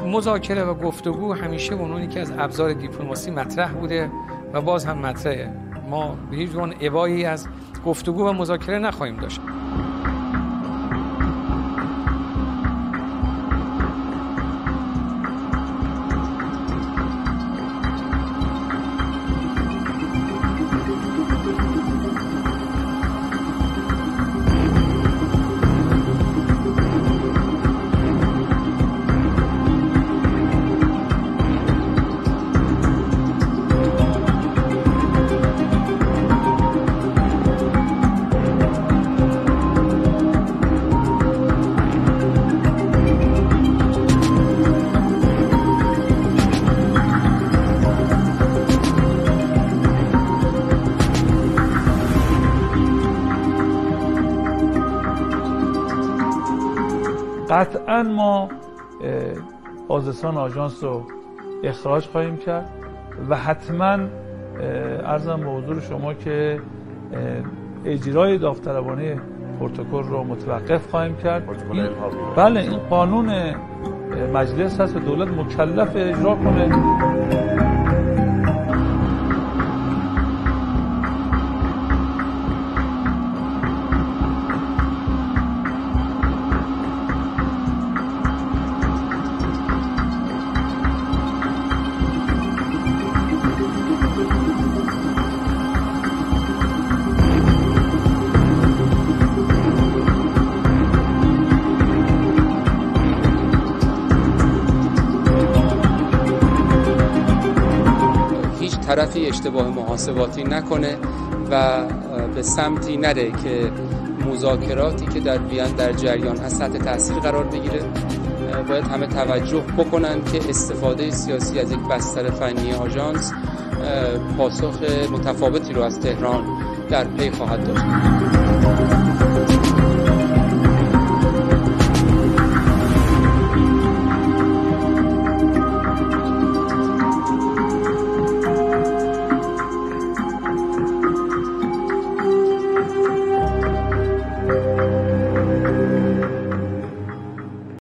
مذاکره و گفتگو همیشه به عنوان یکی از ابزار دیپلماسی مطرح بوده و باز هم مطرحه. ما به هیچ عنوان ابایی از گفتگو و مذاکره نخواهیم داشت. قطعا ما بازرسان آژانس رو اخراج خواهیم کرد و حتما عرضم به حضور شما که اجرای داوطلبانه پروتکل رو متوقف خواهیم کرد. بله این قانون مجلس هست و دولت مکلف اجرا کنه. طرفی اشتباه محاسباتی نکنه و به سمتی نره که مذاکراتی که در وین در جریان هست تحت تاثیر قرار بگیره. باید همه توجه بکنن که استفاده سیاسی از یک بستر فنی آژانس پاسخ متفاوتی رو از تهران در پی خواهد داشت.